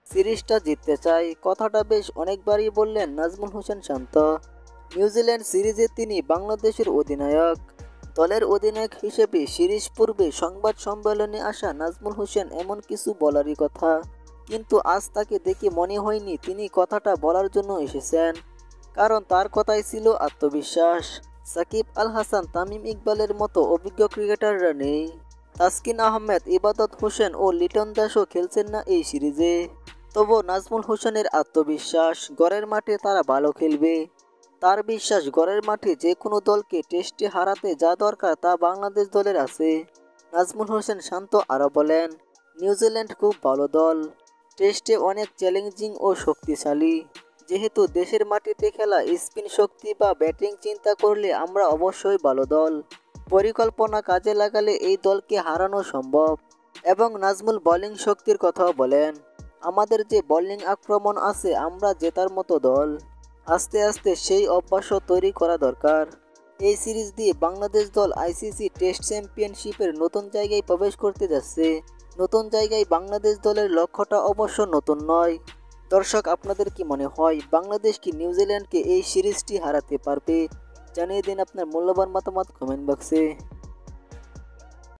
সিরিজটা জিততে চাই, কথাটা বেশ অনেকবারই বললেন নাজমুল হোসেন শান্ত। নিউজিল্যান্ড সিরিজে তিনি বাংলাদেশের অধিনায়ক। দলের অধিনায়ক হিসেবে সিরিজ পূর্বে সংবাদ সম্মেলনে আসা নাজমুল হোসেন এমন কিছু বলারই কথা, কিন্তু আজ তাকে দেখে মনে হয়নি তিনি কথাটা বলার জন্য এসেছেন। কারণ তার কথাই ছিল আত্মবিশ্বাস। সাকিব আল হাসান, তামিম ইকবালের মতো অভিজ্ঞ ক্রিকেটাররা নেই। তাসকিন আহমেদ, ইবাদত হোসেন ও লিটন দাসও খেলছেন না এই সিরিজে। তবু নাজমুল হোসেনের আত্মবিশ্বাস, ঘরের মাঠে তারা ভালো খেলবে। তার বিশ্বাস, ঘরের মাঠে যে কোনো দলকে টেস্টে হারাতে যা দরকার তা বাংলাদেশ দলের আছে। নাজমুল হোসেন শান্ত আরও বলেন, নিউজিল্যান্ড খুব ভালো দল। টেস্টে অনেক চ্যালেঞ্জিং ও শক্তিশালী। যেহেতু দেশের মাটিতে খেলা, স্পিন শক্তি বা ব্যাটিং চিন্তা করলে আমরা অবশ্যই ভালো দল। পরিকল্পনা কাজে লাগালে এই দলকে হারানো সম্ভব। এবং নাজমুল বোলিং শক্তির কথাও বলেন, আমাদের যে বোলিং আক্রমণ আছে, আমরা জেতার মতো দল। আস্তে আস্তে সেই অভ্যাসও তৈরি করা দরকার। এই সিরিজ দিয়ে বাংলাদেশ দল আইসিসি টেস্ট চ্যাম্পিয়নশিপের নতুন জায়গায় প্রবেশ করতে যাচ্ছে। নতুন জায়গায় বাংলাদেশ দলের লক্ষ্যটা অবশ্য নতুন নয়। দর্শক, আপনাদের কি মনে হয় বাংলাদেশ কি নিউজিল্যান্ডকে এই সিরিজটি হারাতে পারবে? জানিয়ে দিন আপনার মূল্যবান মতামত কমেন্ট বক্সে।